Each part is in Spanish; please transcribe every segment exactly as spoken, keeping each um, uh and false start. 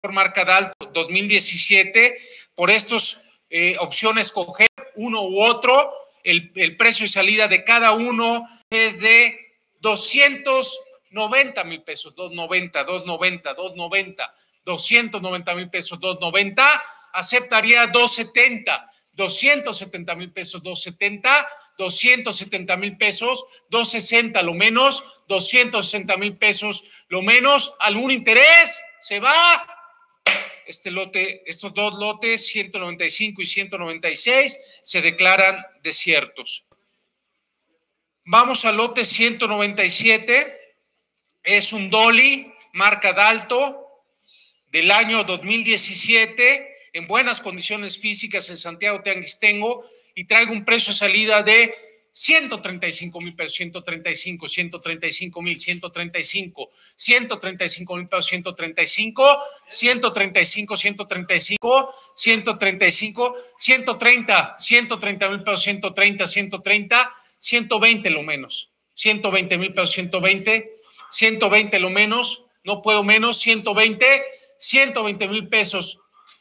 por marca Dalto dos mil diecisiete. Por estas eh, opciones, coger uno u otro. El, el precio de salida de cada uno es de doscientos noventa mil pesos, doscientos noventa, doscientos noventa, doscientos noventa, doscientos noventa mil pesos, doscientos noventa. Aceptaría doscientos setenta, doscientos setenta mil pesos, doscientos setenta, doscientos setenta mil pesos, doscientos sesenta lo menos, doscientos sesenta mil pesos lo menos. ¿Algún interés? Se va. Este lote, estos dos lotes, ciento noventa y cinco y ciento noventa y seis, se declaran desiertos. Vamos al lote ciento noventa y siete. Es un Dolly, marca Dalto, del año dos mil diecisiete, en buenas condiciones físicas en Santiago Tianguistengo, y traigo un precio de salida de ciento treinta y cinco mil pesos, ciento treinta y cinco, ciento treinta y cinco mil, ciento treinta y cinco, ciento treinta y cinco mil pesos, ciento treinta y cinco, ciento treinta y cinco, ciento treinta y cinco, ciento treinta y cinco, ciento treinta, ciento treinta mil pesos, ciento treinta, ciento treinta, ciento veinte lo menos, ciento veinte mil pesos, ciento veinte, ciento veinte lo menos, no puedo menos, ciento veinte, ciento veinte mil pesos,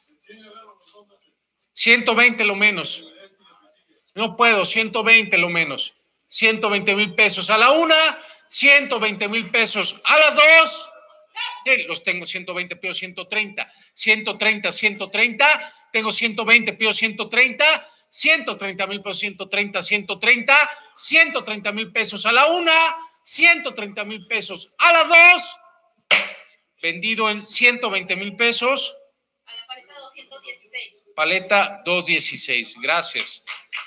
ciento veinte lo menos. No puedo, ciento veinte lo menos, ciento veinte mil pesos a la una, ciento veinte mil pesos a las dos, eh, los tengo ciento veinte, pido ciento treinta, ciento treinta, ciento treinta, tengo ciento veinte, pido ciento treinta, ciento treinta mil pesos, ciento treinta, ciento treinta, ciento treinta mil pesos a la una, ciento treinta mil pesos a las dos, vendido en ciento veinte mil pesos. A la paleta doscientos dieciséis. Paleta doscientos dieciséis, gracias.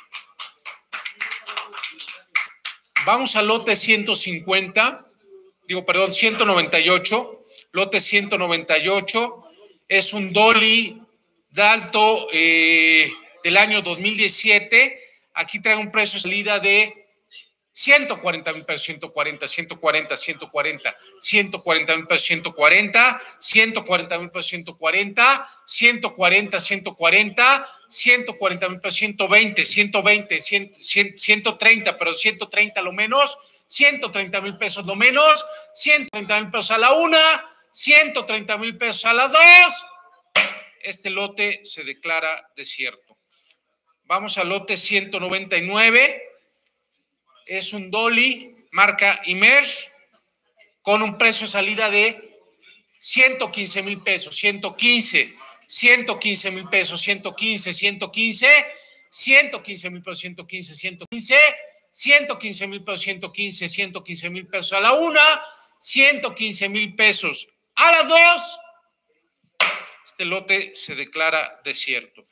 Vamos al lote ciento cincuenta, digo, perdón, ciento noventa y ocho, lote ciento noventa y ocho, es un Dolly Dalto eh, del año dos mil diecisiete, aquí trae un precio de salida de ciento cuarenta mil pesos, ciento cuarenta, ciento cuarenta, ciento cuarenta, ciento cuarenta mil pesos, ciento cuarenta, ciento cuarenta mil pesos, ciento cuarenta, ciento cuarenta, ciento cuarenta, ciento cuarenta mil pesos, ciento veinte, ciento veinte, ciento treinta, pero ciento treinta lo menos, ciento treinta mil pesos lo menos, ciento treinta mil pesos a la una, ciento treinta mil pesos a la dos. Este lote se declara desierto. Vamos al lote ciento noventa y nueve. Es un Dolly, marca Imerge, con un precio de salida de ciento quince mil pesos, ciento quince, ciento quince mil pesos, ciento quince, ciento quince, ciento quince mil pesos, ciento quince, ciento quince, ciento quince mil pesos, ciento quince, ciento quince mil pesos a la una, ciento quince mil pesos a la dos. Este lote se declara desierto.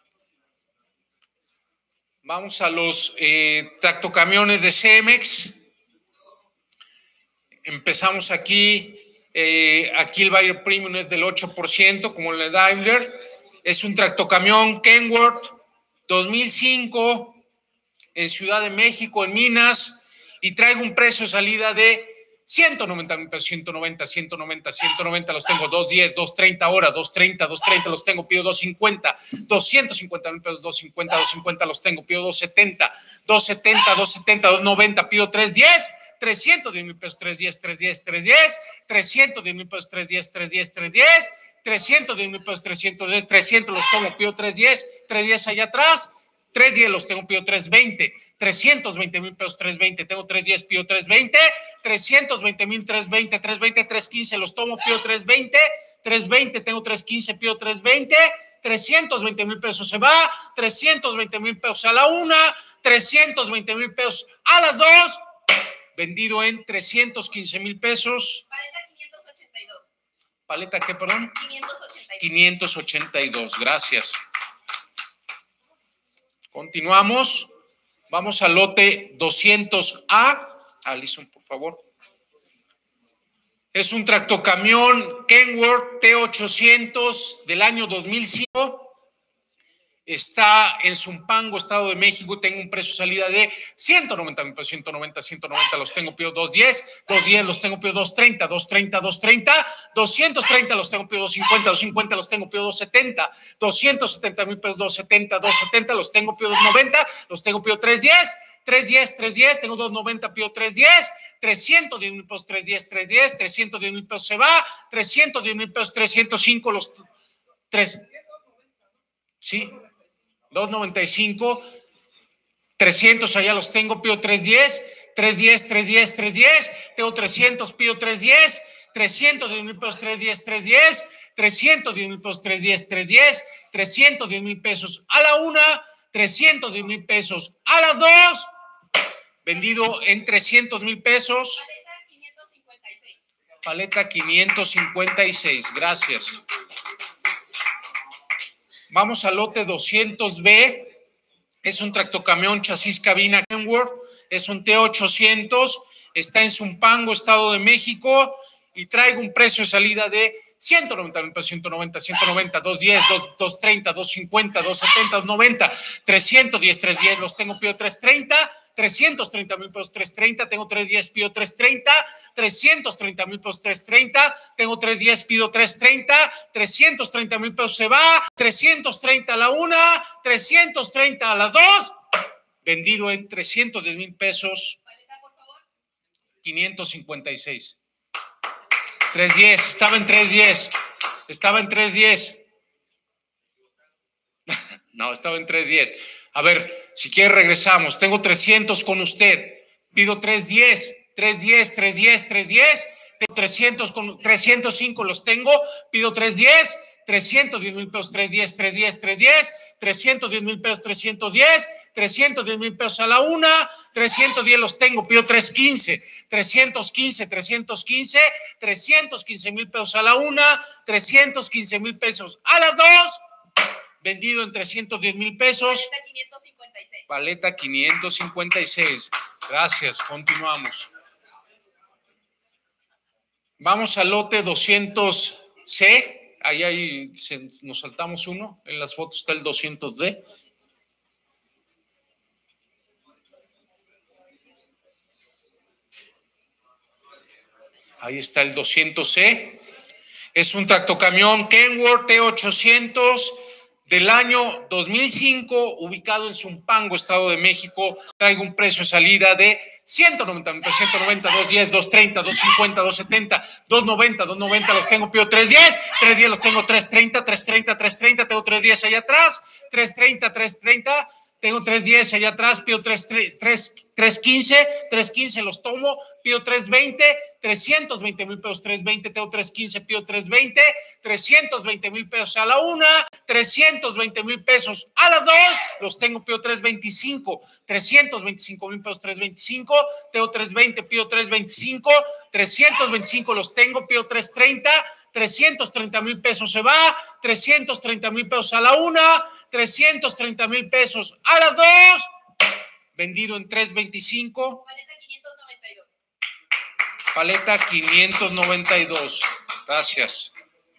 Vamos a los eh, tractocamiones de Cemex. Empezamos aquí. Eh, aquí el buyer premium es del ocho por ciento, como el de Daimler. Es un tractocamión Kenworth dos mil cinco en Ciudad de México, en Minas. Y traigo un precio de salida de ciento noventa mil pesos, ciento noventa, ciento noventa, ciento noventa los tengo, doscientos diez, doscientos treinta ahora, doscientos treinta, doscientos treinta los tengo, pido doscientos cincuenta, doscientos cincuenta mil pesos, doscientos cincuenta, doscientos cincuenta los tengo, pido doscientos setenta, doscientos setenta, doscientos setenta, doscientos noventa, pido trescientos diez, trescientos diez mil pesos, trescientos diez, trescientos diez, trescientos diez, trescientos diez mil pesos, trescientos diez, trescientos diez, trescientos diez mil pesos, trescientos diez, trescientos los tomo, pido trescientos diez, trescientos diez allá atrás, trescientos diez los tengo, pido trescientos veinte, trescientos veinte mil pesos, trescientos veinte, tengo trescientos diez, pido trescientos veinte, trescientos veinte mil, trescientos veinte, trescientos veinte, trescientos quince los tomo, pido trescientos veinte, trescientos veinte, tengo trescientos quince, pido trescientos veinte, trescientos veinte mil pesos se va, trescientos veinte mil pesos a la una, trescientos veinte mil pesos a las dos, vendido en trescientos quince mil pesos. Paleta quinientos ochenta y dos. ¿Paleta qué, perdón? quinientos ochenta y dos. quinientos ochenta y dos, gracias. Continuamos. Vamos al lote doscientos A. Alison, por favor. Es un tractocamión Kenworth T ochocientos del año dos mil cinco. Está en Zumpango, Estado de México. Tengo un precio de salida de ciento noventa mil pesos, ciento noventa, ciento noventa los tengo, pido doscientos diez, doscientos diez los tengo, pido doscientos treinta, doscientos treinta, doscientos treinta, doscientos treinta los tengo, pido doscientos cincuenta, doscientos cincuenta los tengo, pido doscientos setenta, doscientos setenta mil pesos, doscientos setenta, doscientos setenta los tengo, pido doscientos noventa, los tengo, pido trescientos diez, trescientos diez, trescientos diez, tengo doscientos noventa, pido trescientos diez, trescientos diez mil pesos, trescientos diez, trescientos diez, trescientos diez mil pesos se va, trescientos diez mil pesos, trescientos cinco los tres. Sí, dos noventa y cinco. trescientos, allá los tengo, pido tres diez. tres diez, tres diez, tres diez. Tengo trescientos, pido tres diez. trescientos diez mil pesos, tres diez, tres diez. trescientos diez mil pesos, tres diez, tres diez. trescientos diez mil pesos a la una. trescientos diez mil pesos a las dos. Vendido en trescientos mil pesos. Paleta quinientos cincuenta y seis. Paleta quinientos cincuenta y seis. Gracias. Vamos al lote doscientos B. Es un tractocamión chasis cabina Kenworth. Es un T ochocientos. Está en Zumpango, Estado de México. Y traigo un precio de salida de ciento noventa mil pesos, ciento noventa, ciento noventa, doscientos diez, doscientos treinta, doscientos cincuenta, doscientos setenta, doscientos noventa, trescientos diez, trescientos diez, los tengo, pido trescientos treinta, trescientos treinta mil pesos, trescientos treinta, tengo trescientos diez, pido trescientos treinta, trescientos treinta mil pesos, trescientos treinta, tengo trescientos diez, pido trescientos treinta, trescientos treinta mil pesos se va, trescientos treinta a la una, trescientos treinta a las dos, vendido en trescientos diez mil pesos, Paleta, por favor. quinientos cincuenta y seis. trescientos diez, estaba en trescientos diez, estaba en trescientos diez. No, estaba en trescientos diez. A ver, si quiere regresamos. Tengo trescientos con usted. Pido trescientos diez, trescientos diez, trescientos diez, trescientos diez. Tengo trescientos con trescientos cinco los tengo. Pido trescientos diez, trescientos diez mil pesos, trescientos diez, trescientos diez, trescientos diez. trescientos diez mil pesos, trescientos diez. trescientos diez mil pesos a la una, trescientos diez los tengo, pido trescientos quince, trescientos quince, trescientos quince, trescientos quince mil pesos a la una, trescientos quince mil pesos a las dos, vendido en trescientos diez mil pesos. Paleta quinientos cincuenta y seis. Paleta quinientos cincuenta y seis. Gracias, continuamos. Vamos al lote doscientos C. Ahí, ahí se, nos saltamos uno. En las fotos está el doscientos D. Ahí está el doscientos C. Es un tractocamión Kenworth T ochocientos del año dos mil cinco, ubicado en Zumpango, Estado de México. Traigo un precio de salida de ciento noventa mil pesos, ciento noventa, doscientos diez, doscientos treinta, doscientos cincuenta, doscientos setenta, doscientos noventa, doscientos noventa, los tengo, pido trescientos diez, trescientos diez los tengo, trescientos treinta, trescientos treinta, trescientos treinta, tengo trescientos diez allá atrás, trescientos treinta, trescientos treinta, tengo trescientos diez allá atrás, pido trescientos quince, trescientos quince los tomo, pido trescientos veinte, trescientos veinte mil pesos, trescientos veinte, tengo trescientos quince, pido trescientos veinte, trescientos veinte mil pesos a la una, trescientos veinte mil pesos a las dos, los tengo, pido trescientos veinticinco, trescientos veinticinco mil pesos, trescientos veinticinco, tengo trescientos veinte, pido trescientos veinticinco, trescientos veinticinco los tengo, pido trescientos treinta, trescientos treinta mil pesos se va, trescientos treinta mil pesos a la una, trescientos treinta mil pesos a las dos, vendido en trescientos veinticinco. Paleta quinientos noventa y dos. Paleta quinientos noventa y dos. Gracias.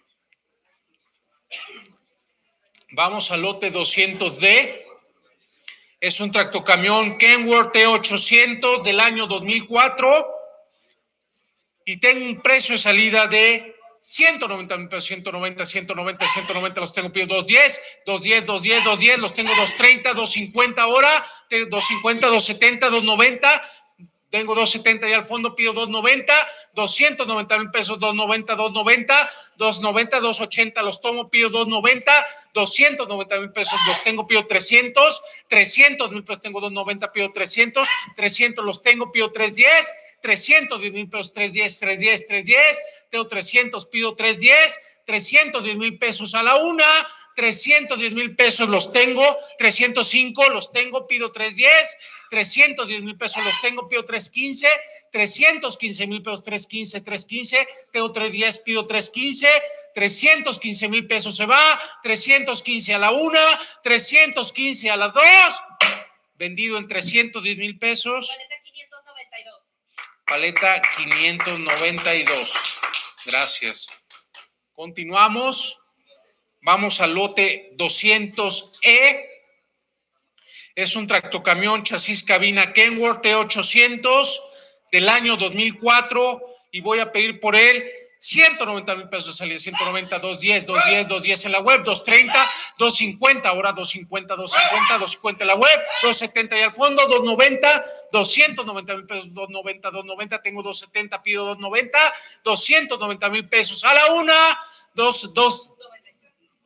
Vamos al lote doscientos D. Es un tractocamión Kenworth T ochocientos del año dos mil cuatro. Y tengo un precio de salida de ciento noventa mil pesos, ciento noventa, ciento noventa, ciento noventa los tengo, pido doscientos diez, doscientos diez, doscientos diez, doscientos diez, los tengo doscientos treinta, doscientos cincuenta ahora, tengo doscientos cincuenta, doscientos setenta, doscientos noventa, tengo doscientos setenta y al fondo pido doscientos noventa, doscientos noventa mil pesos, doscientos noventa, doscientos noventa, doscientos noventa, doscientos ochenta los tomo, pido doscientos noventa, doscientos noventa mil pesos los tengo, pido trescientos, trescientos mil pesos tengo doscientos noventa, pido trescientos, trescientos los tengo, pido trescientos diez, trescientos diez mil pesos, trescientos diez, trescientos diez, trescientos diez, tengo trescientos, pido trescientos diez, trescientos diez mil pesos a la una, trescientos diez mil pesos los tengo, trescientos cinco los tengo, pido trescientos diez, trescientos diez mil pesos los tengo, pido trescientos quince, trescientos quince mil pesos, trescientos quince, trescientos quince, tengo trescientos diez, pido trescientos quince, trescientos quince mil pesos se va, trescientos quince a la una, trescientos quince a las dos, vendido en trescientos diez mil pesos. Paleta quinientos noventa y dos. Paleta quinientos noventa y dos. Gracias. Continuamos. Vamos al lote doscientos E. Es un tractocamión chasis cabina Kenworth T ochocientos del año dos mil cuatro y voy a pedir por él ciento noventa mil pesos de salida, ciento noventa, doscientos diez, doscientos diez, doscientos diez en la web, doscientos treinta, doscientos cincuenta, ahora doscientos cincuenta, doscientos cincuenta, doscientos cincuenta en la web, doscientos setenta y al fondo, doscientos noventa, doscientos noventa mil pesos, doscientos noventa, doscientos noventa, tengo doscientos setenta, pido doscientos noventa, doscientos noventa mil pesos a la una, dos, dos,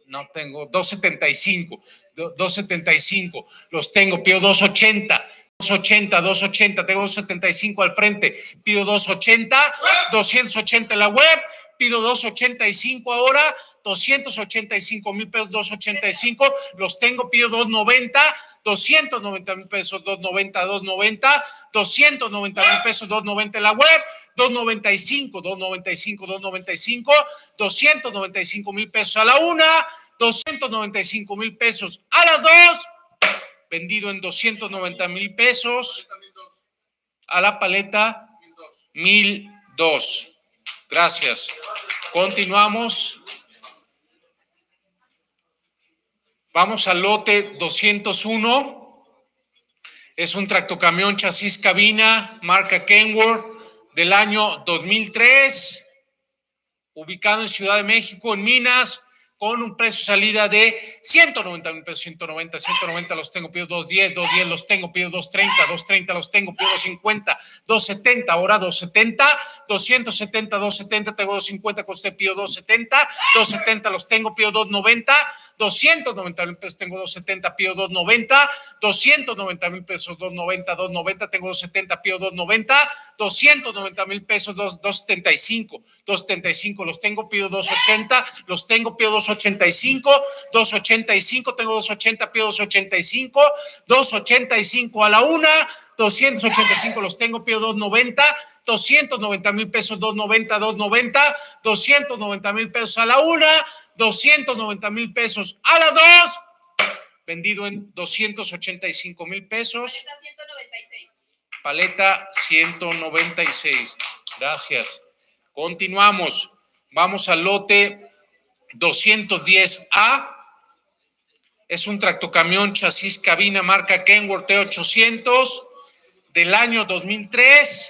No tengo dos setenta y cinco, dos setenta y cinco, los tengo, pido dos ochenta, dos ochenta, dos ochenta, tengo dos setenta y cinco al frente, pido dos ochenta, doscientos ochenta en la web, pido dos ochenta y cinco ahora, doscientos ochenta y cinco mil pesos, dos ochenta y cinco, los tengo, pido dos noventa, doscientos noventa mil pesos, dos noventa, dos noventa, doscientos noventa mil pesos, dos noventa en la web, dos noventa y cinco, dos noventa y cinco, dos noventa y cinco, doscientos noventa y cinco mil pesos a la una, doscientos noventa y cinco mil pesos a las dos, vendido en doscientos noventa mil pesos, a la paleta mil dos. Gracias. Continuamos. Vamos al lote doscientos uno. Es un tractocamión chasis cabina, marca Kenworth, del año dos mil tres, ubicado en Ciudad de México, en Minas, con un precio de salida de ciento noventa mil pesos, ciento noventa, ciento noventa los tengo, pido doscientos diez, doscientos diez los tengo, pido doscientos treinta, doscientos treinta los tengo, pido doscientos cincuenta, doscientos setenta, ahora doscientos setenta, doscientos setenta, doscientos setenta, tengo doscientos cincuenta, con usted pido doscientos setenta, doscientos setenta los tengo, pido doscientos noventa, doscientos noventa mil pesos, tengo doscientos setenta, pido doscientos noventa, doscientos noventa mil pesos, doscientos noventa, doscientos noventa, tengo doscientos setenta, pido doscientos noventa, doscientos noventa mil pesos, doscientos setenta y cinco, doscientos setenta y cinco los tengo, pido doscientos ochenta, los tengo, pido doscientos ochenta y cinco, doscientos ochenta y cinco, tengo doscientos ochenta, pido doscientos ochenta y cinco, doscientos ochenta y cinco a la una, doscientos ochenta y cinco los tengo, pido doscientos noventa, doscientos noventa mil pesos, doscientos noventa, doscientos noventa, doscientos noventa mil pesos a la una, doscientos noventa mil pesos a las dos, vendido en doscientos ochenta y cinco mil pesos. Paleta ciento noventa y seis. Gracias. Continuamos. Vamos al lote doscientos diez A. Es un tractocamión chasis cabina marca Kenworth T ochocientos del año dos mil tres.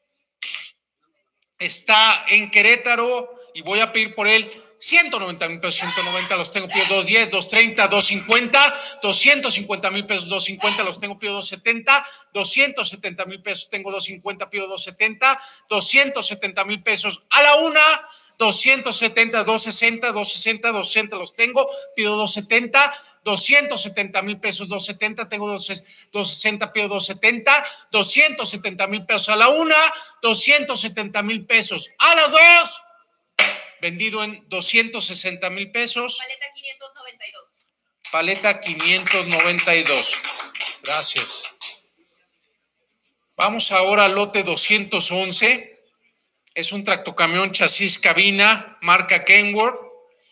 Está en Querétaro y voy a pedir por él ciento noventa mil pesos, ciento noventa los tengo, pido doscientos diez, doscientos treinta, doscientos cincuenta, doscientos cincuenta mil pesos, doscientos cincuenta los tengo, pido doscientos setenta, doscientos setenta mil pesos, tengo doscientos cincuenta, pido doscientos setenta, doscientos setenta mil pesos a la una, doscientos setenta, doscientos sesenta, doscientos sesenta, doscientos sesenta los tengo, pido doscientos setenta, doscientos setenta mil pesos, doscientos setenta, tengo doscientos sesenta, pido doscientos setenta, doscientos setenta mil pesos a la una, doscientos setenta mil pesos a las dos, vendido en doscientos sesenta mil pesos. Paleta quinientos noventa y dos. Paleta quinientos noventa y dos. Gracias. Vamos ahora al lote doscientos once. Es un tractocamión chasis cabina, marca Kenworth,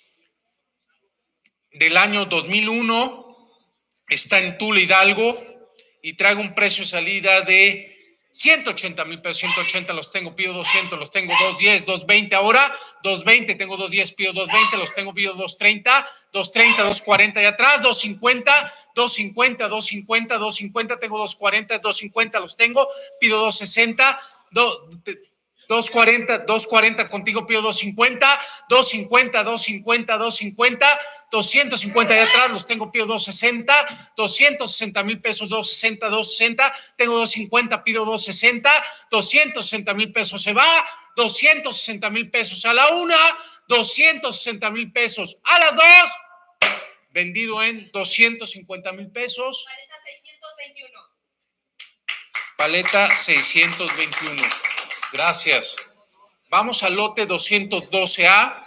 del año dos mil uno. Está en Tula, Hidalgo, y traigo un precio de salida de ciento ochenta mil pesos, ciento ochenta los tengo, pido doscientos, los tengo doscientos diez, doscientos veinte ahora, doscientos veinte, tengo doscientos diez, pido doscientos veinte, los tengo, pido doscientos treinta, doscientos treinta, doscientos cuarenta y atrás, doscientos cincuenta, doscientos cincuenta, doscientos cincuenta, doscientos cincuenta, tengo doscientos cuarenta, doscientos cincuenta los tengo, pido doscientos sesenta, doscientos cuarenta, doscientos cuarenta contigo, pido doscientos cincuenta, doscientos cincuenta, doscientos cincuenta, doscientos cincuenta, doscientos cincuenta y atrás los tengo, pido doscientos sesenta, doscientos sesenta mil pesos, doscientos sesenta, doscientos sesenta, tengo doscientos cincuenta, pido doscientos sesenta, doscientos sesenta mil pesos se va, doscientos sesenta mil pesos a la una, doscientos sesenta mil pesos a las dos, vendido en doscientos cincuenta mil pesos. Paleta seiscientos veintiuno. Paleta seiscientos veintiuno. Gracias. Vamos al lote doscientos doce A.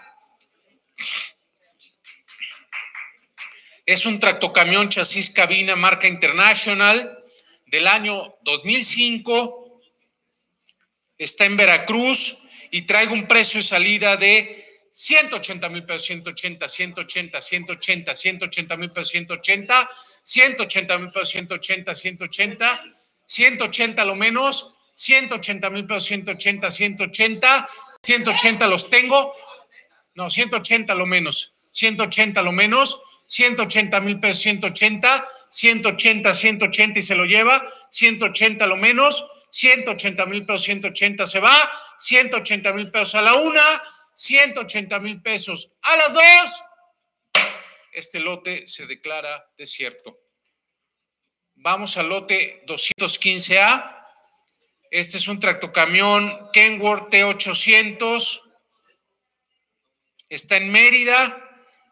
Es un tractocamión chasis cabina marca International del año dos mil cinco. Está en Veracruz y traigo un precio de salida de ciento ochenta mil pesos, ciento ochenta, ciento ochenta, ciento ochenta, ciento ochenta mil pesos, ciento ochenta, ciento ochenta mil pesos, ciento ochenta, ciento ochenta, ciento ochenta lo menos, ciento ochenta mil pesos, ciento ochenta, ciento ochenta, ciento ochenta los tengo, no, ciento ochenta lo menos, ciento ochenta lo menos, ciento ochenta mil pesos, ciento ochenta, ciento ochenta, ciento ochenta y se lo lleva, ciento ochenta lo menos, ciento ochenta mil pesos, ciento ochenta se va, ciento ochenta mil pesos a la una, ciento ochenta mil pesos a las dos. Este lote se declara desierto. Vamos al lote doscientos quince A. Este es un tractocamión Kenworth T ochocientos. Está en Mérida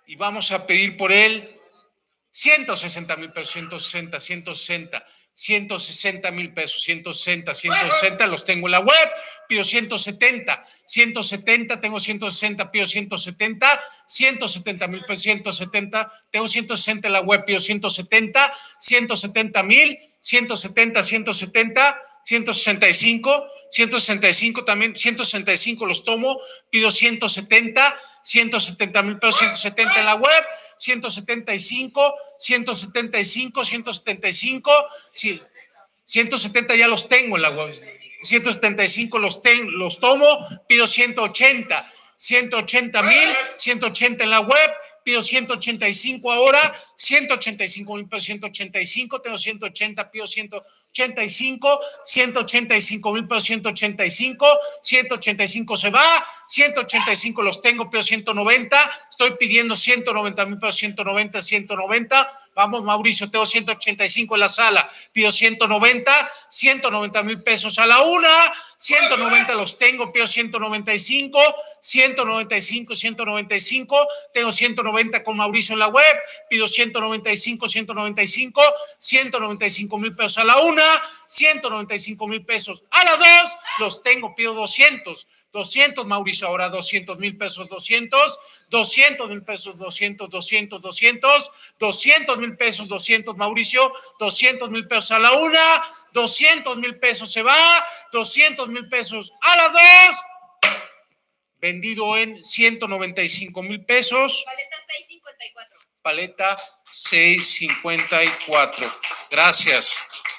y vamos a pedir por él ciento sesenta mil pesos, ciento sesenta, ciento sesenta, ciento sesenta mil pesos, ciento sesenta, ciento sesenta, los tengo en la web, pido ciento setenta, ciento setenta, tengo ciento sesenta, pido ciento setenta, ciento setenta mil pesos, ciento setenta, tengo ciento sesenta en la web, pido ciento setenta, ciento setenta mil, ciento setenta, ciento setenta, ciento sesenta y cinco, ciento sesenta y cinco también, ciento sesenta y cinco los tomo, pido ciento setenta, ciento setenta mil pesos, ciento setenta en la web, ciento setenta y cinco, ciento setenta y cinco, ciento setenta y cinco, sí, ciento setenta ya los tengo en la web, ciento setenta y cinco los, ten, los tomo, pido ciento ochenta, ciento ochenta mil, ciento ochenta en la web, pido ciento ochenta y cinco ahora, ciento ochenta y cinco mil pesos, ciento ochenta y cinco, tengo ciento ochenta, pido ciento ochenta y cinco, ciento ochenta y cinco mil pesos, ciento ochenta y cinco, ciento ochenta y cinco se va, ciento ochenta y cinco los tengo, pido ciento noventa, estoy pidiendo ciento noventa mil pesos, ciento noventa, ciento noventa, vamos Mauricio, tengo ciento ochenta y cinco en la sala, pido ciento noventa, ciento noventa mil pesos a la una, ciento noventa los tengo, pido ciento noventa y cinco, ciento noventa y cinco, ciento noventa y cinco, tengo ciento noventa con Mauricio en la web, pido ciento noventa y cinco, ciento noventa y cinco, ciento noventa y cinco mil pesos a la una, ciento noventa y cinco mil pesos a la dos, los tengo, pido doscientos, doscientos Mauricio, ahora doscientos mil pesos, doscientos, doscientos mil pesos, doscientos, doscientos, doscientos, doscientos mil pesos, doscientos Mauricio, doscientos mil pesos a la una, doscientos mil pesos se va, doscientos mil pesos a la dos, vendido en ciento noventa y cinco mil pesos. Paleta seiscientos cincuenta y cuatro. Paleta seiscientos cincuenta y cuatro. Gracias.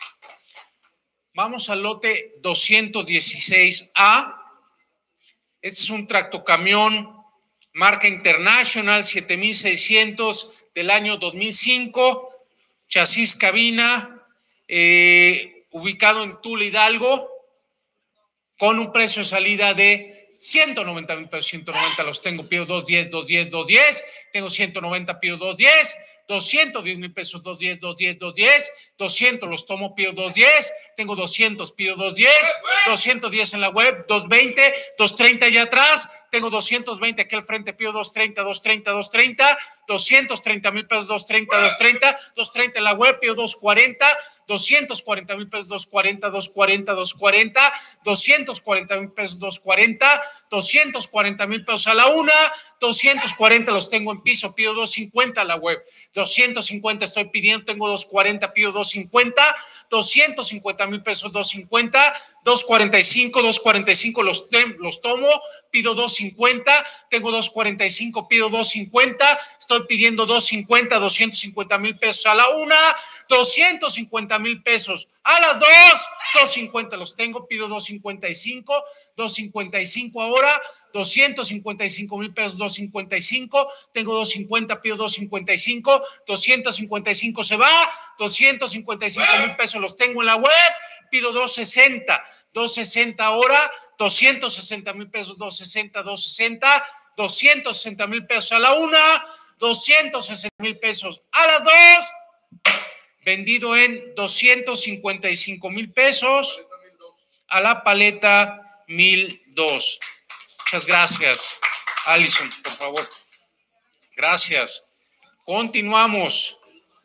Vamos al lote doscientos dieciséis A. Este es un tractocamión marca International siete mil seiscientos del año dos mil cinco, chasis cabina, eh, ubicado en Tula, Hidalgo, con un precio de salida de ciento noventa mil pesos, ciento noventa los tengo, pido doscientos diez, doscientos diez, doscientos diez, tengo ciento noventa, pido doscientos diez, doscientos diez mil pesos, doscientos diez, doscientos diez, doscientos diez, doscientos los tomo, pido doscientos diez, tengo doscientos, pido doscientos diez, doscientos diez en la web, doscientos veinte, doscientos treinta allá atrás, tengo doscientos veinte aquí al frente, pido doscientos treinta, doscientos treinta, doscientos treinta, doscientos treinta mil pesos, doscientos treinta, doscientos treinta, doscientos treinta en la web, pido doscientos cuarenta, doscientos cuarenta mil pesos, doscientos cuarenta, doscientos cuarenta, doscientos cuarenta, doscientos cuarenta mil pesos, doscientos cuarenta, doscientos cuarenta mil pesos a la una, doscientos cuarenta los tengo en piso, pido doscientos cincuenta a la web, doscientos cincuenta estoy pidiendo, tengo doscientos cuarenta, pido doscientos cincuenta, doscientos cincuenta mil pesos, doscientos cincuenta, doscientos cuarenta y cinco, doscientos cuarenta y cinco los, los tomo, pido doscientos cincuenta, tengo doscientos cuarenta y cinco, pido doscientos cincuenta, estoy pidiendo doscientos cincuenta, doscientos cincuenta mil pesos a la una, doscientos cincuenta mil pesos a las dos, doscientos cincuenta los tengo, pido doscientos cincuenta y cinco, doscientos cincuenta y cinco ahora, doscientos cincuenta y cinco mil pesos, doscientos cincuenta y cinco, tengo doscientos cincuenta, pido doscientos cincuenta y cinco, doscientos cincuenta y cinco se va, doscientos cincuenta y cinco mil pesos los tengo en la web, pido doscientos sesenta, doscientos sesenta ahora, doscientos sesenta mil pesos, doscientos sesenta, doscientos sesenta, doscientos sesenta mil pesos a la una, doscientos sesenta mil pesos a las dos, vendido en doscientos cincuenta y cinco mil pesos a la paleta mil dos. Muchas gracias, Alison, por favor. Gracias. Continuamos.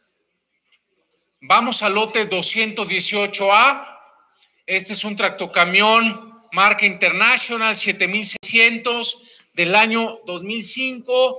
Vamos al lote doscientos dieciocho A. Este es un tractocamión marca International siete mil seiscientos del año dos mil cinco,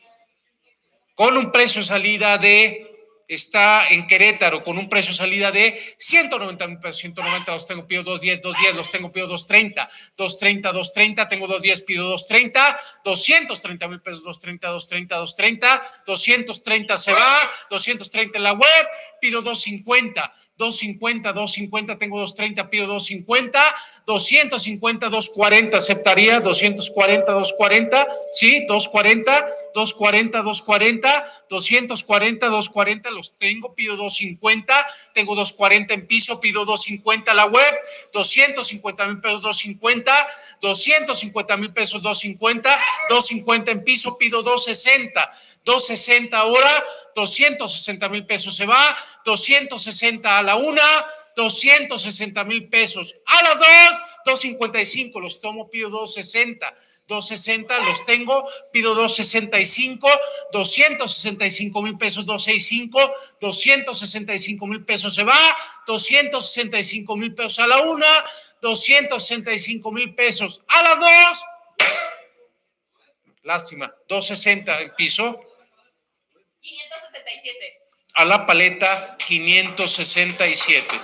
con un precio de salida de, está en Querétaro, con un precio de salida de ciento noventa mil pesos, ciento noventa los tengo, pido doscientos diez, doscientos diez los tengo, pido doscientos treinta, doscientos treinta, doscientos treinta, tengo doscientos diez, pido doscientos treinta, doscientos treinta mil pesos, doscientos treinta, doscientos treinta, doscientos treinta, doscientos treinta se va, doscientos treinta en la web, pido doscientos cincuenta, doscientos cincuenta, doscientos cincuenta, tengo doscientos treinta, pido doscientos cincuenta, doscientos cincuenta, doscientos cuarenta, aceptaría, doscientos cuarenta, doscientos cuarenta, sí, doscientos cuarenta, doscientos cuarenta, doscientos cuarenta, doscientos cuarenta, doscientos cuarenta, los tengo, pido doscientos cincuenta, tengo doscientos cuarenta en piso, pido doscientos cincuenta a la web, doscientos cincuenta mil pesos, doscientos cincuenta, doscientos cincuenta mil pesos, doscientos cincuenta, doscientos cincuenta en piso, pido doscientos sesenta, doscientos sesenta ahora, doscientos sesenta mil pesos se va, doscientos sesenta a la una, doscientos sesenta mil pesos a las dos, doscientos cincuenta y cinco los tomo, pido doscientos sesenta, doscientos sesenta, los tengo, pido doscientos sesenta y cinco, doscientos sesenta y cinco mil pesos, doscientos sesenta y cinco, doscientos sesenta y cinco mil pesos se va, doscientos sesenta y cinco mil pesos a la una, doscientos sesenta y cinco mil pesos a la dos, lástima, doscientos sesenta en piso, quinientos sesenta y siete. A la paleta quinientos sesenta y siete.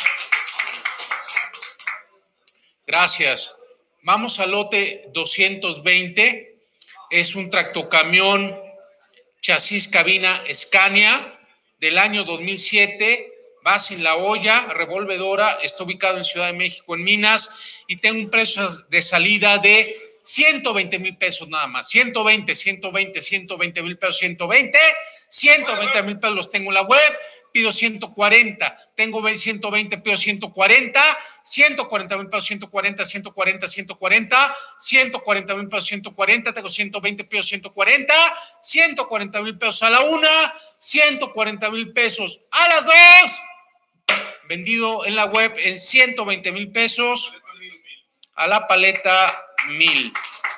Gracias. Vamos al lote doscientos veinte. Es un tractocamión chasis cabina Scania del año dos mil siete. Va sin la olla, revolvedora. Está ubicado en Ciudad de México, en Minas. Y tengo un precio de salida de ciento veinte mil pesos nada más. ciento veinte, ciento veinte, ciento veinte mil pesos, ciento veinte. ciento veinte mil pesos los tengo en la web. Pido ciento cuarenta, tengo ciento veinte, pido ciento cuarenta, ciento cuarenta mil pesos, ciento cuarenta, ciento cuarenta, ciento cuarenta, ciento cuarenta mil pesos, ciento cuarenta, tengo ciento veinte, pido ciento cuarenta, ciento cuarenta mil pesos a la una, ciento cuarenta mil pesos a la dos, vendido en la web en ciento veinte mil pesos, a la paleta mil.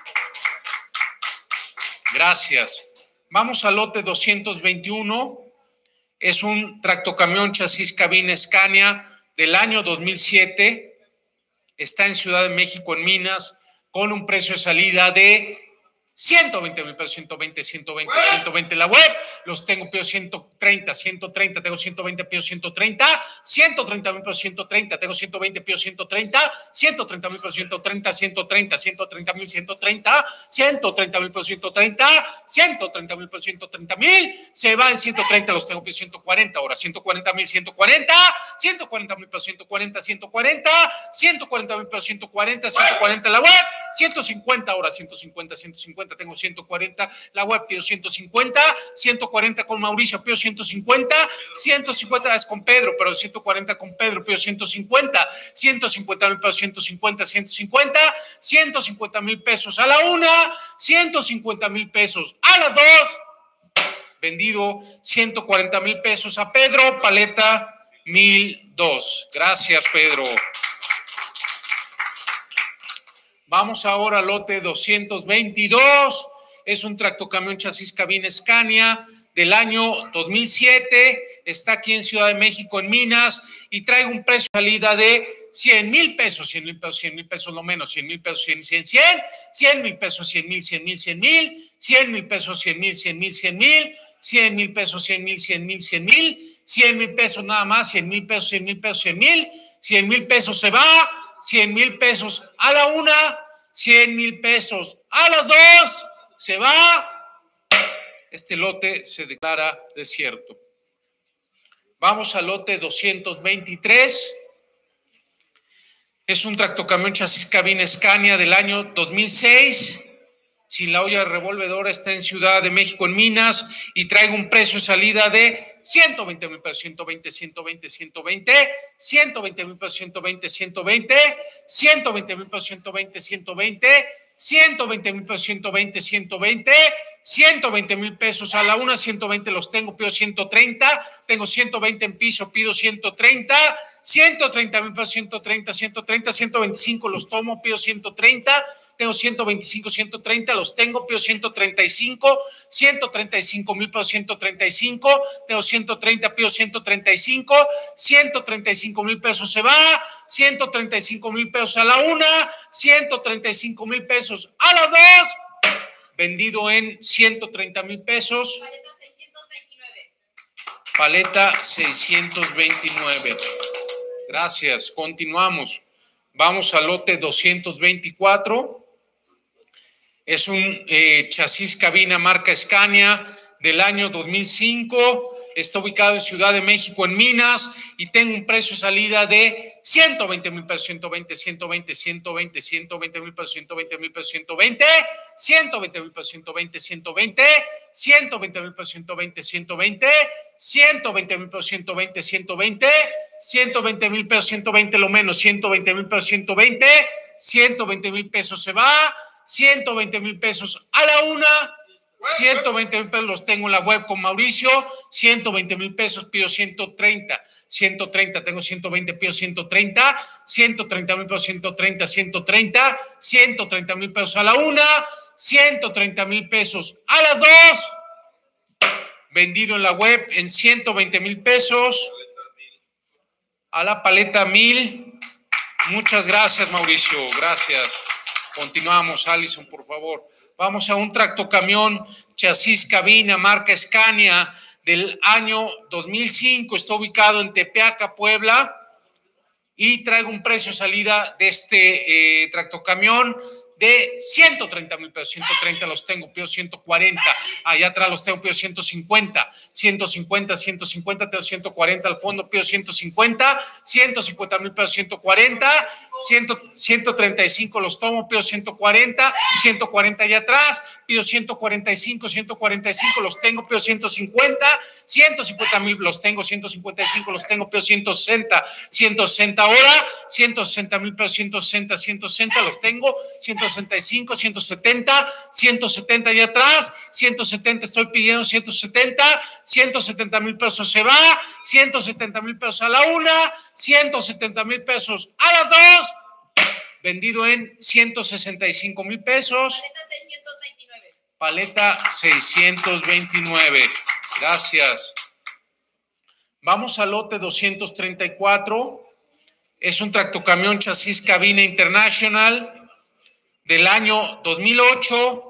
Gracias. Vamos al lote doscientos veintiuno. Es un tractocamión chasis cabina Scania del año dos mil siete. Está en Ciudad de México, en Minas, con un precio de salida de ciento veinte mil pesos, ciento veinte, ciento veinte, ciento veinte en la web. Los tengo, pido ciento treinta, ciento treinta, tengo ciento veinte, pido ciento treinta, ciento treinta mil pesos, ciento treinta, tengo ciento veinte, pido ciento treinta, ciento treinta mil pesos, ciento treinta, ciento treinta, ciento treinta mil, ciento treinta, ciento treinta mil pesos, ciento treinta, ciento treinta mil pesos, ciento treinta mil, se va en ciento treinta, los tengo, pido ciento cuarenta ahora, ciento cuarenta mil, ciento cuarenta, ciento cuarenta mil pesos, ciento cuarenta, ciento cuarenta, ciento cuarenta mil pesos, ciento cuarenta, ciento cuarenta en la web, ciento cincuenta ahora, ciento cincuenta, ciento cincuenta, tengo ciento cuarenta, la web pido ciento cincuenta, ciento cuarenta con Mauricio, pido ciento cincuenta, ciento cincuenta es con Pedro, pero ciento cuarenta con Pedro, pido ciento cincuenta, ciento cincuenta mil pesos, ciento cincuenta, ciento cincuenta, ciento cincuenta mil pesos a la una, ciento cincuenta mil pesos a la dos, vendido ciento cuarenta mil pesos a Pedro, paleta mil dos. Gracias, Pedro. Vamos ahora al lote doscientos veintidós. Es un tractocamión chasis cabina Scania del año dos mil siete. Está aquí en Ciudad de México, en Minas, y traigo un precio de salida de cien mil pesos, cien mil pesos, cien mil pesos lo menos, cien mil pesos, cien, cien, cien, cien mil pesos, cien mil, cien mil, cien mil, cien mil pesos, cien mil, cien mil, cien mil, cien mil pesos, cien mil, cien mil, cien mil, cien mil pesos nada más, cien mil pesos, cien mil pesos, cien mil, cien mil pesos se va, cien mil pesos a la una, cien mil pesos a las dos, se va. Este lote se declara desierto. Vamos al lote doscientos veintitrés. Es un tractocamión chasis cabina Scania del año dos mil seis. Sin la olla revolvedora, está en Ciudad de México, en Minas, y traigo un precio de salida de ciento veinte mil pesos, ciento veinte, ciento veinte, ciento veinte, ciento veinte mil pesos, ciento veinte, ciento veinte, ciento veinte mil pesos, ciento veinte, ciento veinte, ciento veinte mil pesos, ciento veinte, ciento veinte, ciento veinte mil pesos a la una, ciento veinte los tengo, pido ciento treinta, tengo ciento veinte en piso, pido ciento treinta, ciento treinta mil pesos, ciento treinta, ciento treinta, ciento veinticinco los tomo, pido ciento treinta, tengo ciento veinticinco, ciento treinta, los tengo, pido ciento treinta y cinco, ciento treinta y cinco mil pesos, ciento treinta y cinco, tengo ciento treinta, pido ciento treinta y cinco, ciento treinta y cinco mil pesos se va, ciento treinta y cinco mil pesos a la una, ciento treinta y cinco mil pesos a la dos, vendido en ciento treinta mil pesos. Paleta seiscientos veintinueve. Paleta seiscientos veintinueve. Gracias, continuamos. Vamos al lote doscientos veinticuatro. Es un eh, chasis cabina marca Scania del año dos mil cinco. Está ubicado en Ciudad de México, en Minas, y tengo un precio de salida de ciento veinte mil pesos, ciento veinte, ciento veinte, ciento veinte, ciento veinte mil pesos, ciento veinte mil pesos, ciento veinte, ciento veinte mil pesos, ciento veinte, ciento veinte, ciento veinte mil pesos, ciento veinte, ciento veinte, ciento veinte mil pesos, ciento veinte, ciento veinte, ciento veinte mil pesos, ciento veinte lo menos, ciento veinte mil pesos, ciento veinte, ciento veinte mil pesos se va, ciento veinte mil pesos a la una, ciento veinte mil pesos los tengo en la web con Mauricio, ciento veinte mil pesos pido ciento treinta, ciento treinta, tengo ciento veinte, pido ciento treinta, ciento treinta mil pesos, ciento treinta, ciento treinta, ciento treinta mil pesos a la una, ciento treinta mil pesos a las dos, vendido en la web en ciento veinte mil pesos, a la paleta mil. Muchas gracias, Mauricio, gracias. Continuamos, Alison, por favor. Vamos a un tractocamión chasis cabina marca Scania del año dos mil cinco. Está ubicado en Tepeaca, Puebla. Y traigo un precio de salida de este eh, tractocamión de ciento treinta mil pesos. ciento treinta los tengo, pido ciento cuarenta. Allá atrás los tengo, pido ciento cincuenta. ciento cincuenta, ciento cincuenta, tengo ciento cuarenta al fondo, pido ciento cincuenta. ciento cincuenta mil pesos, ciento cuarenta. ciento treinta y cinco los tomo, pido ciento cuarenta. ciento cuarenta allá atrás, pido ciento cuarenta y cinco. ciento cuarenta y cinco los tengo, pido ciento cincuenta. ciento cincuenta mil los tengo, ciento cincuenta y cinco los tengo, pido ciento sesenta. ciento sesenta ahora, ciento sesenta mil pesos, ciento sesenta, ciento sesenta los tengo, ciento sesenta y cinco, ciento setenta, ciento setenta allá atrás, ciento setenta estoy pidiendo, ciento setenta, ciento setenta mil pesos se va, ciento setenta mil pesos a la una, ciento setenta mil pesos a las dos, vendido en ciento sesenta y cinco mil pesos. Paleta seiscientos veintinueve. Gracias. Vamos al lote doscientos treinta y cuatro. Es un tractocamión chasis cabina internacional del año dos mil ocho.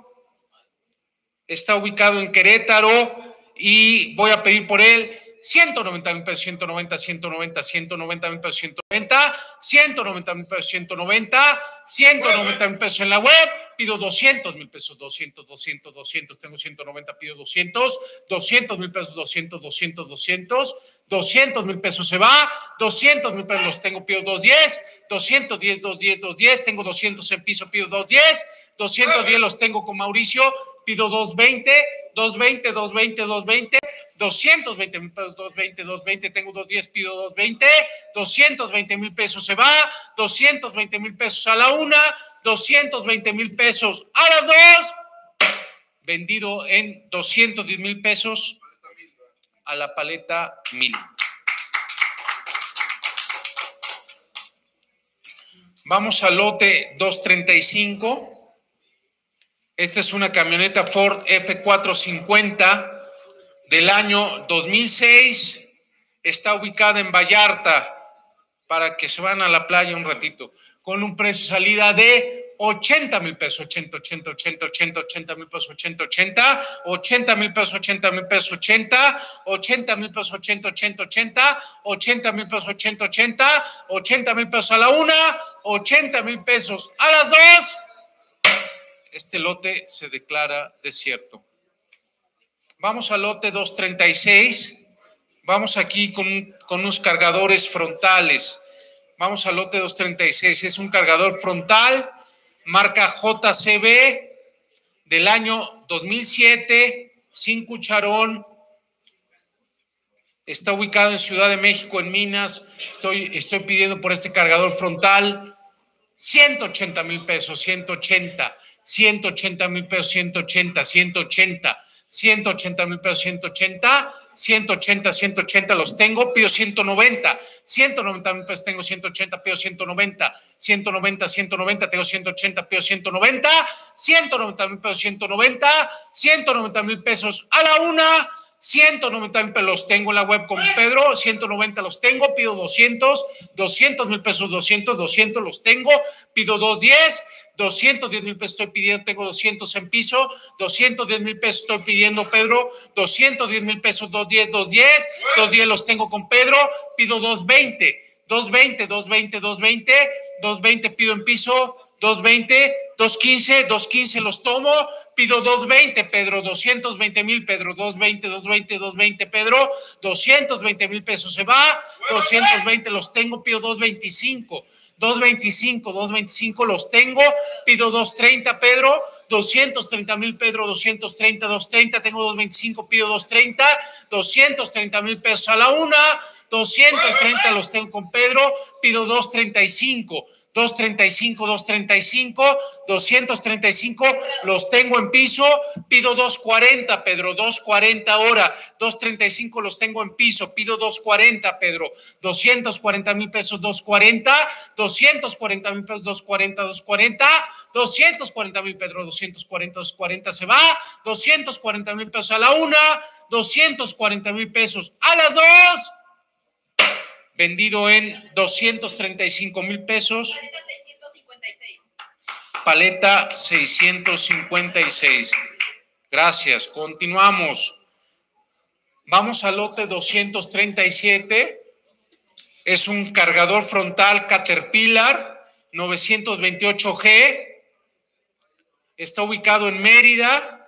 Está ubicado en Querétaro y voy a pedir por él ciento noventa mil pesos, ciento noventa, ciento noventa, ciento noventa mil pesos, ciento noventa, ciento noventa mil pesos, ciento noventa, ciento noventa mil pesos en la web, pido doscientos mil pesos, doscientos, doscientos, doscientos, tengo ciento noventa, pido doscientos, doscientos mil pesos, doscientos, doscientos, doscientos, doscientos mil pesos se va, doscientos mil pesos los tengo, pido doscientos diez, doscientos diez, doscientos diez, doscientos diez, tengo doscientos en piso, pido doscientos diez, doscientos diez los tengo con Mauricio, pido doscientos veinte, doscientos veinte, doscientos veinte, doscientos veinte, doscientos veinte mil pesos, doscientos veinte, doscientos veinte, tengo doscientos diez, pido doscientos veinte, doscientos veinte mil pesos se va, doscientos veinte mil pesos a la una, doscientos veinte mil pesos a las dos, vendido en doscientos diez mil pesos a la paleta mil. Vamos al lote doscientos treinta y cinco. Esta es una camioneta Ford F cuatrocientos cincuenta del año dos mil seis. Está ubicada en Vallarta, para que se van a la playa un ratito, con un precio de salida de ochenta mil pesos, ochenta, ochenta, ochenta, ochenta, ochenta mil pesos, ochenta, ochenta, ochenta mil pesos, ochenta mil pesos, ochenta, ochenta mil pesos, ochenta, ochenta, ochenta, ochenta mil pesos, ochenta, ochenta, ochenta mil pesos a la una, ochenta mil pesos a las dos. Este lote se declara desierto. Vamos al lote doscientos treinta y seis. Vamos aquí con, con unos cargadores frontales. Vamos al lote doscientos treinta y seis. Es un cargador frontal, marca J C B, del año dos mil siete, sin cucharón. Está ubicado en Ciudad de México, en Minas. Estoy, estoy pidiendo por este cargador frontal ciento ochenta mil pesos, ciento ochenta. ciento ochenta mil pesos, ciento ochenta, ciento ochenta, ciento ochenta mil pesos, ciento ochenta, ciento ochenta, ciento ochenta los tengo, pido ciento noventa, ciento noventa mil pesos, tengo ciento ochenta, pido ciento noventa, ciento noventa, ciento noventa, tengo ciento ochenta, pido ciento noventa, ciento noventa mil pesos, ciento noventa, ciento noventa mil pesos a la una, ciento noventa mil pesos los tengo en la web con Pedro, ciento noventa los tengo, pido doscientos, doscientos mil pesos, doscientos, doscientos los tengo, pido doscientos diez, doscientos diez mil pesos estoy pidiendo, tengo doscientos en piso, doscientos diez mil pesos estoy pidiendo, Pedro, doscientos diez mil pesos, doscientos diez, doscientos diez, doscientos diez los tengo con Pedro, pido doscientos veinte, doscientos veinte, doscientos veinte, doscientos veinte, doscientos veinte pido en piso, doscientos veinte, doscientos quince, doscientos quince los tomo, pido doscientos veinte, Pedro, doscientos veinte mil, Pedro, doscientos veinte, doscientos veinte, doscientos veinte, Pedro, doscientos veinte mil pesos se va, doscientos veinte los tengo, pido doscientos veinticinco, doscientos veinticinco, doscientos veinticinco los tengo, pido doscientos treinta, Pedro, doscientos treinta mil, Pedro, doscientos treinta, doscientos treinta, tengo doscientos veinticinco, pido doscientos treinta, doscientos treinta mil pesos a la una, doscientos treinta los tengo con Pedro, pido doscientos treinta y cinco, doscientos treinta y cinco, doscientos treinta y cinco, doscientos treinta y cinco, los tengo en piso, pido doscientos cuarenta, Pedro, doscientos cuarenta ahora, doscientos treinta y cinco los tengo en piso, pido doscientos cuarenta, Pedro, doscientos cuarenta mil pesos, doscientos cuarenta, doscientos cuarenta mil pesos, doscientos cuarenta, doscientos cuarenta, doscientos cuarenta mil, Pedro, doscientos cuarenta, doscientos cuarenta se va, doscientos cuarenta mil pesos a la una, doscientos cuarenta mil pesos a las dos, vendido en doscientos treinta y cinco mil pesos. Paleta seiscientos cincuenta y seis. Gracias. Continuamos. Vamos al lote doscientos treinta y siete. Es un cargador frontal Caterpillar novecientos veintiocho G. Está ubicado en Mérida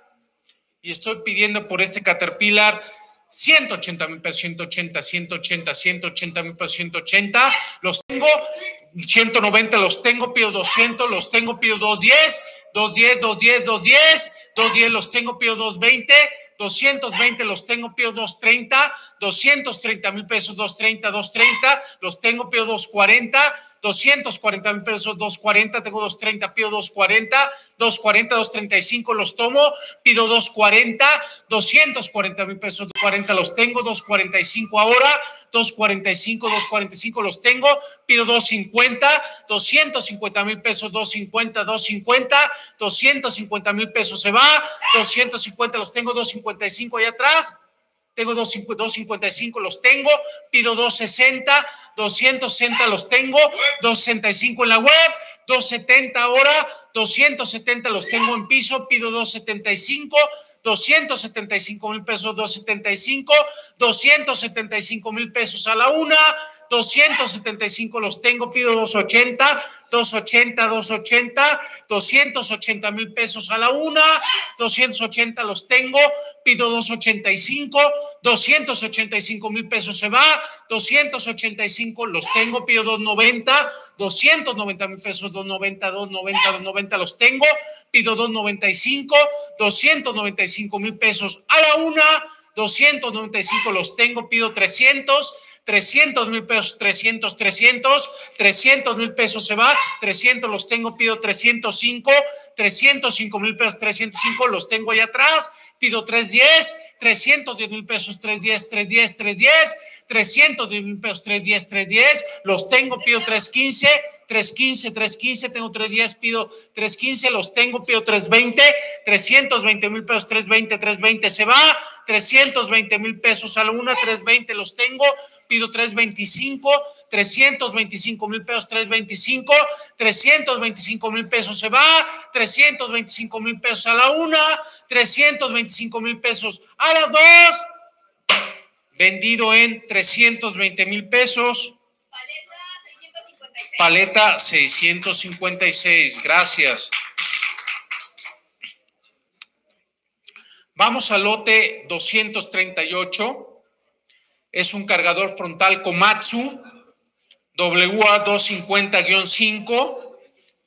y estoy pidiendo por este Caterpillar ciento ochenta mil pesos, ciento ochenta, ciento ochenta, ciento ochenta mil pesos, ciento ochenta. Los tengo, ciento noventa los tengo, pido doscientos, los tengo, pido doscientos diez, doscientos diez, doscientos diez, doscientos diez, doscientos diez los tengo, pido doscientos veinte, doscientos veinte los tengo, pido doscientos treinta, doscientos treinta mil pesos, doscientos treinta, doscientos treinta, los tengo, pido doscientos cuarenta, doscientos cuarenta mil pesos, doscientos cuarenta, tengo doscientos treinta, pido doscientos cuarenta, doscientos cuarenta, doscientos treinta y cinco los tomo, pido doscientos cuarenta, doscientos cuarenta mil pesos, doscientos cuarenta los tengo, doscientos cuarenta y cinco ahora, doscientos cuarenta y cinco, doscientos cuarenta y cinco los tengo, pido doscientos cincuenta, doscientos cincuenta mil pesos, doscientos cincuenta, doscientos cincuenta, doscientos cincuenta mil pesos se va, doscientos cincuenta los tengo, doscientos cincuenta y cinco allá atrás, tengo doscientos cincuenta y cinco los tengo, pido doscientos sesenta, doscientos sesenta los tengo, doscientos sesenta y cinco en la web, doscientos setenta ahora, doscientos setenta los tengo en piso, pido doscientos setenta y cinco, doscientos setenta y cinco mil pesos, doscientos setenta y cinco, doscientos setenta y cinco mil pesos a la una, doscientos setenta y cinco los tengo, pido doscientos ochenta, doscientos ochenta, doscientos ochenta, doscientos ochenta mil pesos a la una, doscientos ochenta los tengo, pido doscientos ochenta y cinco, doscientos ochenta y cinco mil pesos se va, doscientos ochenta y cinco los tengo, pido doscientos noventa, doscientos noventa mil pesos, doscientos noventa, doscientos noventa, doscientos noventa los tengo, pido doscientos noventa y cinco, doscientos noventa y cinco mil pesos a la una, doscientos noventa y cinco los tengo, pido trescientos, trescientos mil pesos, trescientos, trescientos, trescientos mil pesos se va, trescientos los tengo, pido trescientos cinco, trescientos cinco mil pesos, trescientos cinco los tengo allá atrás, pido trescientos diez, trescientos diez mil pesos, trescientos diez, trescientos diez, trescientos diez, trescientos diez mil pesos, trescientos diez, trescientos diez, los tengo, pido trescientos quince, trescientos quince, trescientos quince, tengo trescientos diez, pido trescientos quince, los tengo, pido trescientos veinte, trescientos veinte mil pesos, trescientos veinte, trescientos veinte se va, trescientos veinte mil pesos a la una, trescientos veinte los tengo, pido trescientos veinticinco, trescientos veinticinco mil pesos, trescientos veinticinco, trescientos veinticinco mil pesos se va, trescientos veinticinco mil pesos a la una, trescientos veinticinco mil pesos a las dos, vendido en trescientos veinte mil pesos. Paleta seiscientos cincuenta y seis, gracias. Vamos al lote doscientos treinta y ocho. Es un cargador frontal Komatsu W A doscientos cincuenta guión cinco.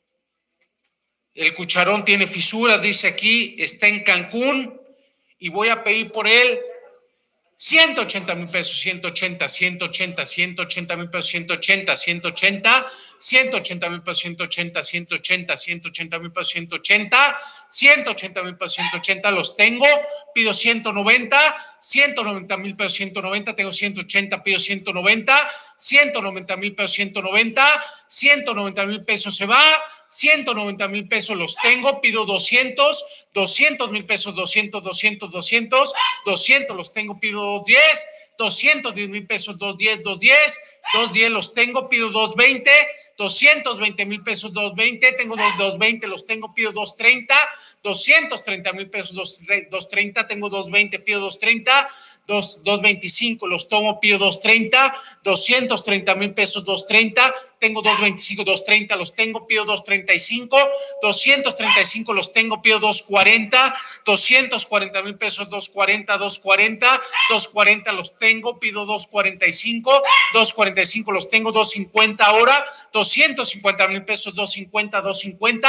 El cucharón tiene fisuras, dice aquí, está en Cancún y voy a pedir por él ciento ochenta mil pesos, ciento ochenta, ciento ochenta, ciento ochenta mil pesos, ciento ochenta, ciento ochenta, ciento ochenta mil pesos, ciento ochenta, ciento ochenta, ciento ochenta mil pesos, ciento ochenta, ciento ochenta mil pesos, ciento ochenta, los tengo, pido ciento noventa, ciento noventa mil pesos, ciento noventa, tengo ciento ochenta, pido ciento noventa, ciento noventa mil pesos, ciento noventa, ciento noventa mil pesos se va, ciento noventa mil pesos los tengo, pido doscientos, doscientos mil pesos, doscientos, doscientos, doscientos, doscientos los tengo, pido doscientos diez, doscientos diez mil pesos, doscientos diez, doscientos diez, doscientos diez los tengo, pido doscientos veinte, doscientos veinte mil pesos, doscientos veinte, tengo doscientos veinte, los tengo, pido doscientos treinta, doscientos treinta mil pesos, doscientos treinta, tengo doscientos veinte, pido doscientos treinta, doscientos veinticinco, los tomo, pido doscientos treinta, doscientos treinta mil pesos, doscientos treinta, tengo doscientos veinticinco, doscientos treinta, los tengo, pido doscientos treinta y cinco, doscientos treinta y cinco los tengo, pido doscientos cuarenta, doscientos cuarenta mil pesos, doscientos cuarenta, doscientos cuarenta, doscientos cuarenta los tengo, pido doscientos cuarenta y cinco, doscientos cuarenta y cinco los tengo, doscientos cincuenta ahora, doscientos cincuenta mil pesos, doscientos cincuenta, doscientos cincuenta,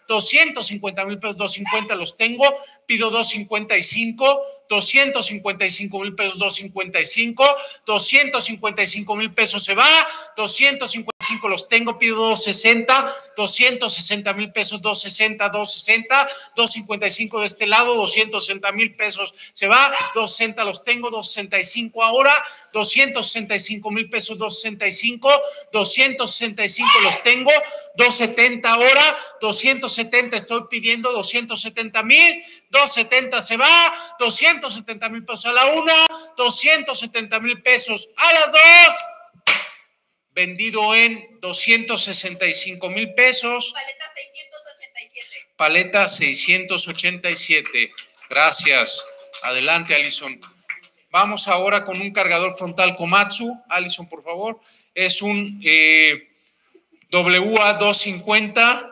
doscientos cincuenta mil pesos, doscientos cincuenta los tengo, pido doscientos cincuenta y cinco, doscientos cincuenta y cinco mil pesos, doscientos cincuenta y cinco, doscientos cincuenta y cinco mil pesos se va, doscientos cincuenta y cinco los tengo, pido doscientos sesenta, doscientos sesenta mil pesos, doscientos sesenta, doscientos sesenta, doscientos cincuenta y cinco de este lado, doscientos sesenta mil pesos se va, doscientos sesenta los tengo, doscientos sesenta y cinco ahora, doscientos sesenta y cinco mil pesos, doscientos sesenta y cinco, doscientos sesenta y cinco los tengo, doscientos setenta ahora, doscientos setenta estoy pidiendo, doscientos setenta mil, doscientos setenta se va, doscientos setenta mil pesos a la una, doscientos setenta mil pesos a las dos, vendido en doscientos sesenta y cinco mil pesos. Paleta seiscientos ochenta y siete. Paleta seiscientos ochenta y siete. Gracias. Adelante, Alison. Vamos ahora con un cargador frontal Komatsu. Alison, por favor. Es un eh, W A doscientos cincuenta.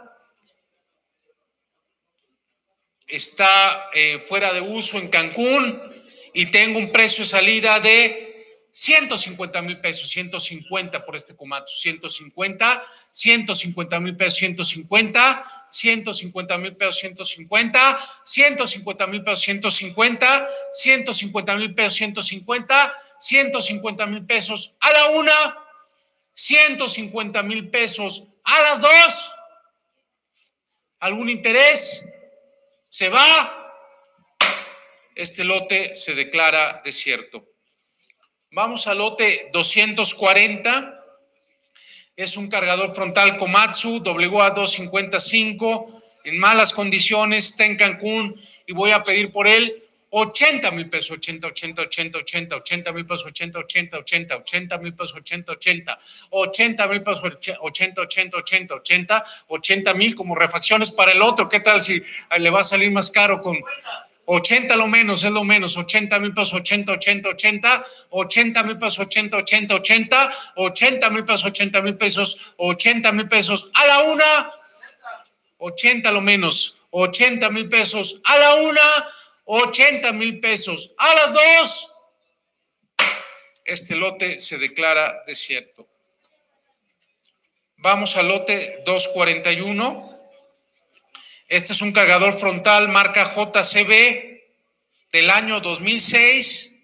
Está eh, fuera de uso en Cancún y tengo un precio de salida de ciento cincuenta mil pesos, ciento cincuenta por este Komatsu, ciento cincuenta, ciento cincuenta mil pesos, ciento cincuenta, ciento cincuenta mil pesos, ciento cincuenta, ciento cincuenta mil pesos, ciento cincuenta, ciento cincuenta mil pesos, ciento cincuenta, ciento cincuenta mil pesos a la una, ciento cincuenta mil pesos a las dos. ¿Algún interés? Se va. Este lote se declara desierto. Vamos al lote doscientos cuarenta. Es un cargador frontal Komatsu W A doscientos cincuenta y cinco. En malas condiciones, está en Cancún y voy a pedir por él ochenta mil pesos, ochenta, ochenta, ochenta, ochenta, ochenta mil pesos, ochenta, ochenta, ochenta, ochenta mil pesos, ochenta, ochenta, ochenta mil pesos, ochenta, ochenta, ochenta, ochenta, ochenta mil como refacciones para el otro. ¿Qué tal si le va a salir más caro con ochenta lo menos, es lo menos, ochenta mil pesos, ochenta, ochenta, ochenta, ochenta mil pesos, ochenta, ochenta, ochenta, ochenta mil pesos, ochenta mil pesos, ochenta mil pesos a la una, ochenta lo menos, ochenta mil pesos a la una, ochenta mil pesos a las dos. Este lote se declara desierto. Vamos al lote doscientos cuarenta y uno. Este es un cargador frontal marca J C B del año dos mil seis.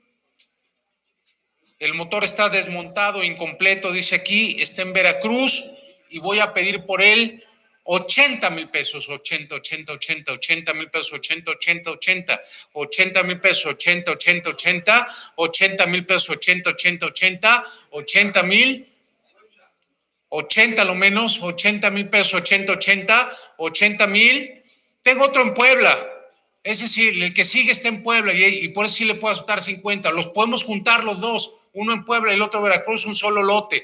El motor está desmontado, incompleto, dice aquí, está en Veracruz y voy a pedir por él ochenta mil pesos, ochenta, ochenta, ochenta, ochenta mil pesos, ochenta, ochenta, ochenta, ochenta mil pesos, ochenta, ochenta, ochenta, ochenta mil pesos, ochenta, ochenta, ochenta, ochenta mil, ochenta lo menos, ochenta mil pesos, ochenta, ochenta, ochenta mil. Tengo otro en Puebla, es decir, el que sigue está en Puebla y, y por eso sí le puedo aceptar cincuenta. Los podemos juntar los dos, uno en Puebla y el otro en Veracruz, un solo lote.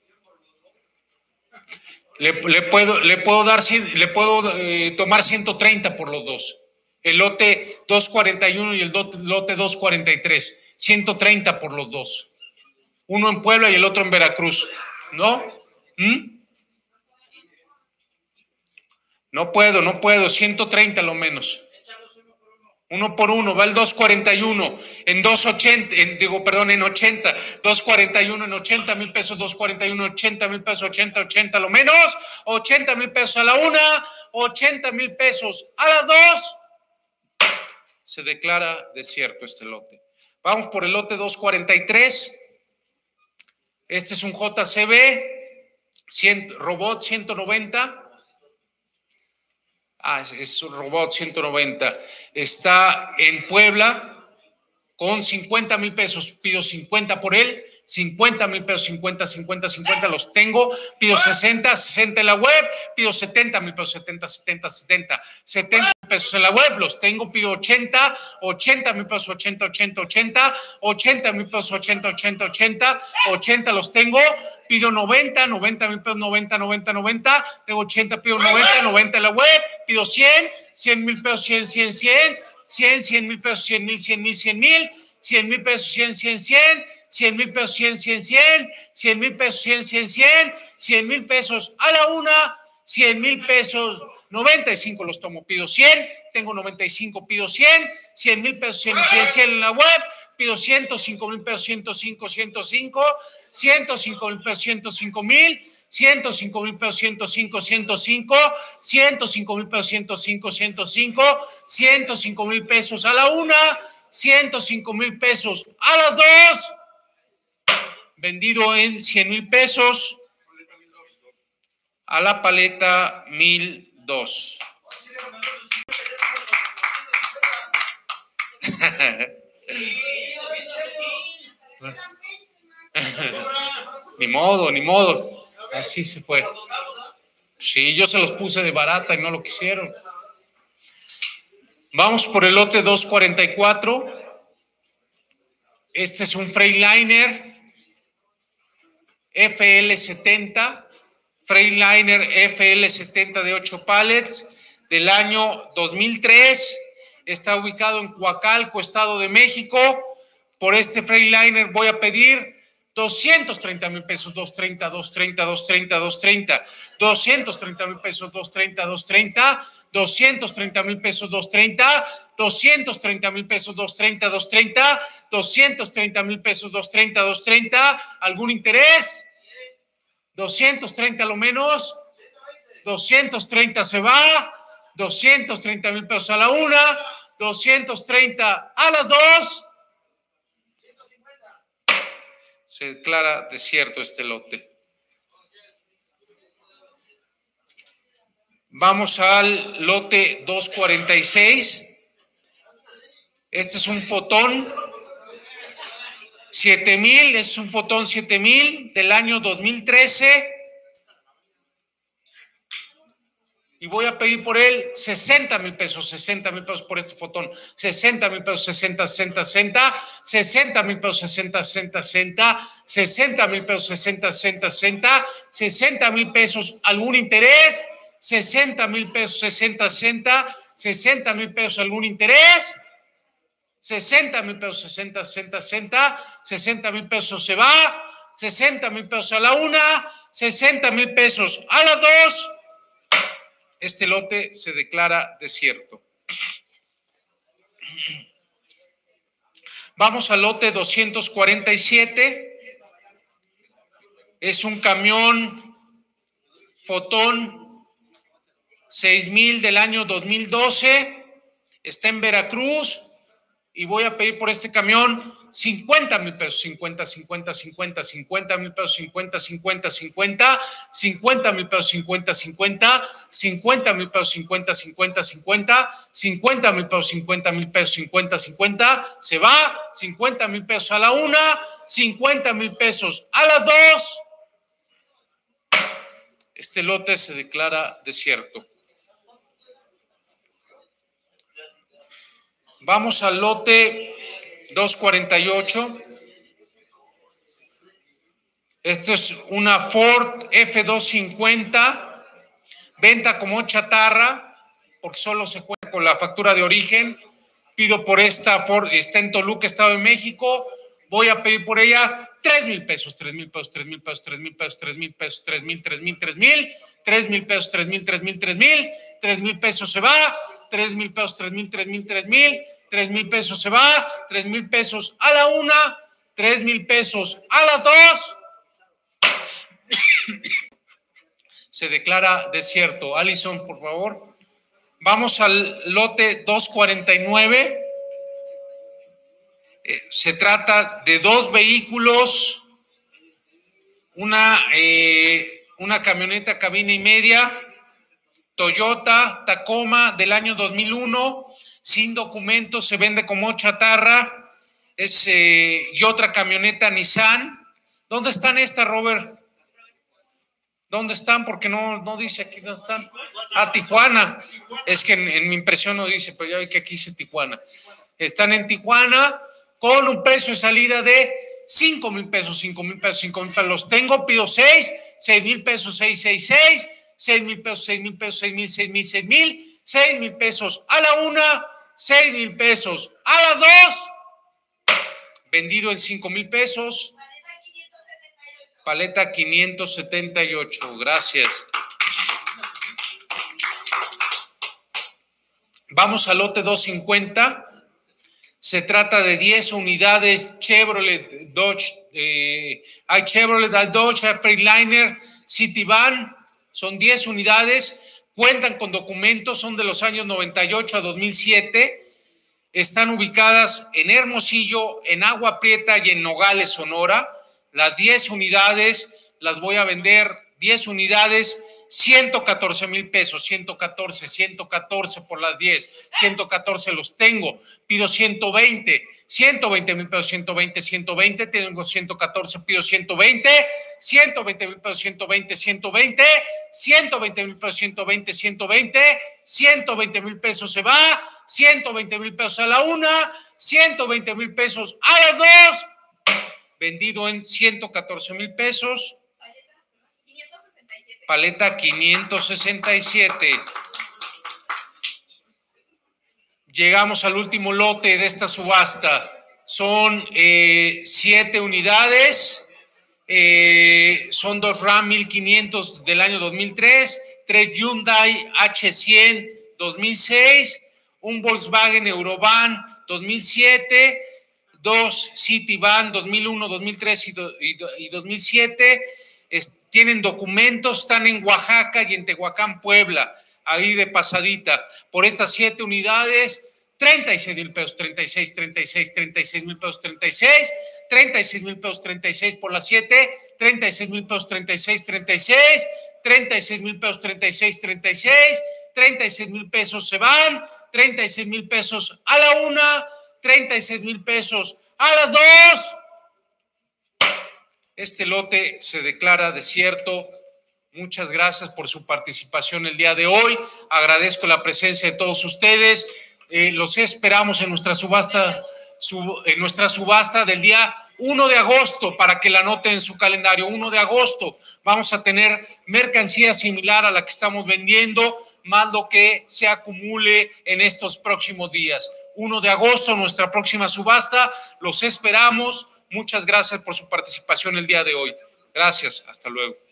Le, le puedo, le puedo dar, le puedo eh, tomar ciento treinta por los dos. El lote doscientos cuarenta y uno y el lote doscientos cuarenta y tres. ciento treinta por los dos. Uno en Puebla y el otro en Veracruz. ¿No? ¿Mm? No puedo, no puedo. ciento treinta lo menos. Uno por uno, va el doscientos cuarenta y uno en doscientos ochenta, en, digo, perdón, en ochenta, doscientos cuarenta y uno en ochenta mil pesos, doscientos cuarenta y uno, ochenta mil pesos, ochenta, ochenta lo menos, ochenta mil pesos a la una, ochenta mil pesos a las dos. Se declara desierto este lote. Vamos por el lote doscientos cuarenta y tres. Este es un J C B, cien, robot ciento noventa. Ah, es, es un robot ciento noventa. Está en Puebla con cincuenta mil pesos. Pido cincuenta por él. cincuenta mil pesos, cincuenta, cincuenta, cincuenta los tengo. Pido sesenta, sesenta en la web. Pido setenta mil pesos, setenta, setenta, setenta. setenta pesos en la web, los tengo. Pido ochenta, ochenta mil pesos, ochenta, ochenta, ochenta. ochenta mil pesos, ochenta, ochenta, ochenta. ochenta los tengo. Pido noventa, noventa mil pesos, noventa, noventa, noventa. Tengo ochenta, pido noventa, noventa en la web. Pido cien, cien mil pesos, cien, cien, cien. cien, cien mil pesos, cien mil, cien mil, cien mil. cien mil pesos, cien, cien, cien. cien mil pesos, cien, cien, cien. cien mil pesos, cien, cien, cien. cien mil pesos a la una. cien mil pesos, noventa y cinco los tomo. Pido cien, tengo noventa y cinco, pido cien. cien mil pesos, cien, cien, cien en la web. Pido ciento cinco mil pesos, ciento cinco, ciento cinco. ciento cinco mil pesos, ciento cinco mil. ciento cinco mil pesos, ciento cinco, ciento cinco, ciento cinco mil pesos, ciento cinco, ciento cinco, ciento cinco mil pesos a la una, ciento cinco mil pesos a las dos, vendido en cien mil pesos, a la paleta mil dos. Ni modo, ni modo. Así se fue. Sí, yo se los puse de barata y no lo quisieron. Vamos por el lote doscientos cuarenta y cuatro. Este es un Freightliner F L setenta. Freightliner F L setenta de ocho pallets del año dos mil tres. Está ubicado en Coacalco, Estado de México. Por este Freightliner voy a pedir doscientos treinta mil pesos, doscientos treinta, doscientos treinta, doscientos treinta, doscientos treinta mil pesos, doscientos treinta, doscientos treinta, doscientos treinta mil pesos, doscientos treinta, doscientos treinta mil pesos, doscientos treinta, doscientos treinta, doscientos treinta mil pesos, doscientos treinta, doscientos treinta. ¿Algún interés? doscientos treinta lo menos, doscientos treinta se va, doscientos treinta mil pesos a la una, doscientos treinta a las dos. Se declara desierto este lote. Vamos al lote doscientos cuarenta y seis. Este es un Fotón siete mil, es un Fotón siete mil del año dos mil trece. Y voy a pedir por él sesenta mil pesos, sesenta mil pesos por este Fotón, sesenta mil pesos, sesenta, sesenta, sesenta, sesenta mil pesos, sesenta, sesenta, sesenta, sesenta mil pesos, sesenta, sesenta, sesenta, sesenta mil pesos. ¿Algún interés? sesenta mil pesos, sesenta, sesenta, sesenta mil pesos. ¿Algún interés? sesenta mil pesos, sesenta, sesenta, sesenta, sesenta mil pesos se va, sesenta mil pesos a la una, sesenta mil pesos a las dos. Este lote se declara desierto. Vamos al lote doscientos cuarenta y siete. Es un camión Fotón seis mil del año dos mil doce. Está en Veracruz. Y voy a pedir por este camión cincuenta mil pesos, cincuenta, cincuenta, cincuenta, cincuenta mil pesos, cincuenta, cincuenta, cincuenta, cincuenta mil pesos, cincuenta, cincuenta, cincuenta mil pesos, cincuenta, cincuenta, cincuenta, cincuenta mil pesos, cincuenta mil pesos, cincuenta, cincuenta, se va, cincuenta mil pesos a la una, cincuenta mil pesos a las dos. Este lote se declara desierto. Vamos al lote doscientos cuarenta y ocho. Esto es una Ford F doscientos cincuenta, venta como chatarra, porque solo se cuenta con la factura de origen. Pido por esta Ford, está en Toluca, Estado de México. Voy a pedir por ella tres mil pesos, tres mil pesos, tres mil pesos, tres mil pesos, tres mil pesos, tres mil, tres mil, tres mil, tres mil pesos, tres mil, tres mil, tres mil, tres mil pesos se va, tres mil pesos, tres mil, tres mil, tres mil, tres mil pesos se va, tres mil pesos a la una, tres mil pesos a las dos. Se declara desierto. Alison, por favor. Vamos al lote doscientos cuarenta y nueve. Eh, se trata de dos vehículos, una, eh, una camioneta cabina y media, Toyota Tacoma del año dos mil uno, sin documentos, se vende como chatarra. Es, eh, y otra camioneta Nissan. ¿Dónde están estas, Robert? ¿Dónde están? Porque no, no dice aquí dónde están. Ah, Tijuana. Es que en, en mi impresión no dice, pero ya vi que aquí dice Tijuana. Están en Tijuana con un precio de salida de cinco mil pesos, cinco mil pesos, cinco mil pesos. Los tengo, pido seis, seis mil pesos, seis, seis, seis, seis mil pesos, seis mil pesos, seis mil, seis mil, seis mil, seis mil pesos a la una, seis mil pesos a la dos. Vendido en cinco mil pesos. Paleta quinientos setenta y ocho. Gracias. Vamos al lote doscientos cincuenta. Se trata de diez unidades Chevrolet Dodge, eh, hay Chevrolet, hay Dodge, hay Freightliner, Citivan, son diez unidades, cuentan con documentos, son de los años noventa y ocho a dos mil siete, están ubicadas en Hermosillo, en Agua Prieta y en Nogales, Sonora. Las diez unidades las voy a vender, diez unidades, ciento catorce mil pesos, ciento catorce, ciento catorce por las diez, ciento catorce los tengo, pido ciento veinte, ciento veinte mil pesos, ciento veinte, ciento veinte, tengo ciento catorce, pido ciento veinte, ciento veinte mil pesos, ciento veinte, ciento veinte, ciento veinte mil pesos, ciento veinte, ciento veinte, ciento veinte mil pesos se va, ciento veinte mil pesos a la una, ciento veinte mil pesos a las dos, vendido en ciento catorce mil pesos. Paleta quinientos sesenta y siete. Llegamos al último lote de esta subasta. Son eh, siete unidades. Eh, son dos RAM mil quinientos del año dos mil tres, tres Hyundai H cien dos mil seis, un Volkswagen Eurovan dos mil siete, dos Citivan dos mil uno, dos mil tres y, do, y, y dos mil siete. Es, tienen documentos, están en Oaxaca y en Tehuacán, Puebla, ahí de pasadita. Por estas siete unidades, treinta y seis mil pesos, treinta y seis, treinta y seis, treinta y seis mil pesos, treinta y seis, treinta y seis mil pesos, treinta y seis por las siete, treinta y seis mil pesos, treinta y seis, treinta y seis, treinta y seis mil pesos, treinta y seis, treinta y seis, treinta y seis mil pesos se van, treinta y seis mil pesos a la una, treinta y seis mil pesos a las dos. Este lote se declara desierto. Muchas gracias por su participación el día de hoy. Agradezco la presencia de todos ustedes. Eh, los esperamos en nuestra subasta, sub, en nuestra subasta del día uno de agosto, para que la anoten en su calendario. uno de agosto vamos a tener mercancía similar a la que estamos vendiendo, más lo que se acumule en estos próximos días. uno de agosto, nuestra próxima subasta. Los esperamos. Muchas gracias por su participación el día de hoy. Gracias. Hasta luego.